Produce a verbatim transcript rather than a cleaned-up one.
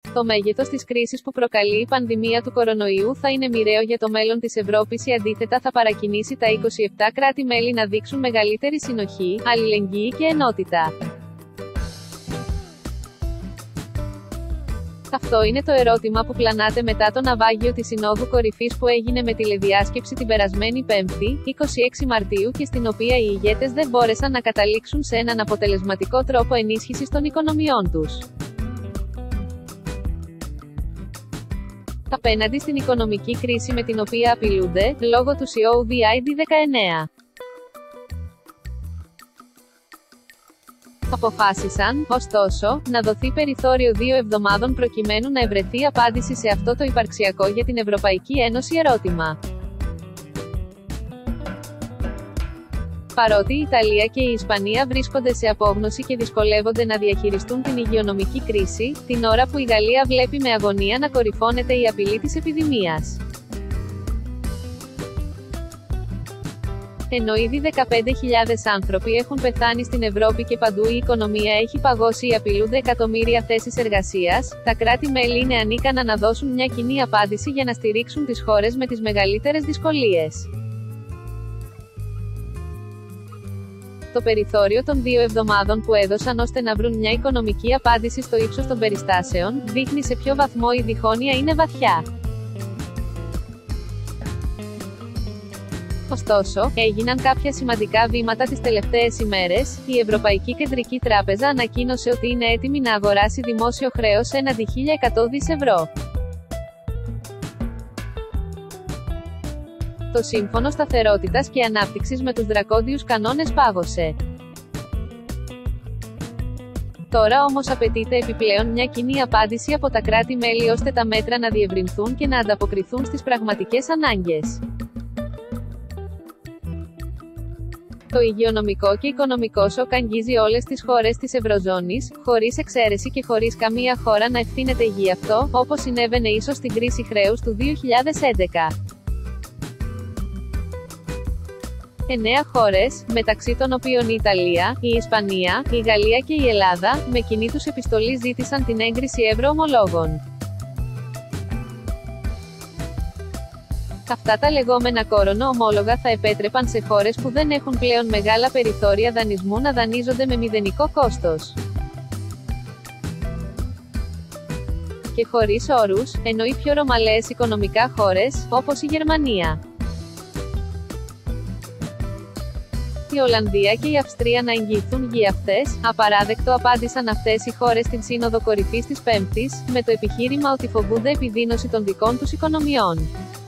Το μέγεθος της κρίσης που προκαλεί η πανδημία του κορονοϊού θα είναι μοιραίο για το μέλλον της Ευρώπης ή αντίθετα θα παρακινήσει τα είκοσι επτά κράτη-μέλη να δείξουν μεγαλύτερη συνοχή, αλληλεγγύη και ενότητα. Αυτό είναι το ερώτημα που πλανάται μετά το ναυάγιο της Συνόδου Κορυφής που έγινε με τηλεδιάσκεψη την περασμένη Πέμπτη, είκοσι έξι Μαρτίου και στην οποία οι ηγέτες δεν μπόρεσαν να καταλήξουν σε έναν αποτελεσματικό τρόπο ενίσχυσης των οικονομιών τους. Απέναντι στην οικονομική κρίση με την οποία απειλούνται, λόγω του COVID δεκαεννέα. Αποφάσισαν, ωστόσο, να δοθεί περιθώριο δύο εβδομάδων προκειμένου να ευρεθεί απάντηση σε αυτό το υπαρξιακό για την Ευρωπαϊκή Ένωση ερώτημα. Παρότι η Ιταλία και η Ισπανία βρίσκονται σε απόγνωση και δυσκολεύονται να διαχειριστούν την υγειονομική κρίση, την ώρα που η Γαλλία βλέπει με αγωνία να κορυφώνεται η απειλή της επιδημίας. Ενώ ήδη δεκαπέντε χιλιάδες άνθρωποι έχουν πεθάνει στην Ευρώπη και παντού η οικονομία έχει παγώσει ή απειλούνται εκατομμύρια θέσεις εργασίας, τα κράτη-μέλη είναι ανίκανα να δώσουν μια κοινή απάντηση για να στηρίξουν τις χώρες με τις μεγαλύτερες δυσκολίες. Το περιθώριο των δύο εβδομάδων που έδωσαν ώστε να βρουν μια οικονομική απάντηση στο ύψος των περιστάσεων, δείχνει σε ποιο βαθμό η διχόνοια είναι βαθιά. Ωστόσο, έγιναν κάποια σημαντικά βήματα τις τελευταίες ημέρες. Η Ευρωπαϊκή Κεντρική Τράπεζα ανακοίνωσε ότι είναι έτοιμη να αγοράσει δημόσιο χρέος έναντι χίλια εκατό δισεκατομμύρια ευρώ. Το Σύμφωνο Σταθερότητας και Ανάπτυξης με τους δρακόντιους κανόνες πάγωσε. Τώρα όμως απαιτείται επιπλέον μια κοινή απάντηση από τα κράτη-μέλη ώστε τα μέτρα να διευρυνθούν και να ανταποκριθούν στις πραγματικές ανάγκες. Το υγειονομικό και οικονομικό σοκ αγγίζει όλες τις χώρες της Ευρωζώνης, χωρίς εξαίρεση και χωρίς καμία χώρα να ευθύνεται γι' αυτό, όπως συνέβαινε ίσως στην κρίση χρέους του δύο χιλιάδες έντεκα. Εννέα χώρες, μεταξύ των οποίων η Ιταλία, η Ισπανία, η Γαλλία και η Ελλάδα, με κοινή τους επιστολή ζήτησαν την έγκριση ευρωομολόγων. Αυτά τα λεγόμενα κόρονο ομόλογα θα επέτρεπαν σε χώρες που δεν έχουν πλέον μεγάλα περιθώρια δανεισμού να δανείζονται με μηδενικό κόστος και χωρίς όρους, ενώ οι πιο ρωμαλαίες οικονομικά χώρες, όπως η Γερμανία, η Ολλανδία και η Αυστρία να εγγυηθούν για αυτές. Απαράδεκτο απάντησαν αυτές οι χώρες στην Σύνοδο Κορυφής της Πέμπτης, με το επιχείρημα ότι φοβούνται επιδείνωση των δικών τους οικονομιών.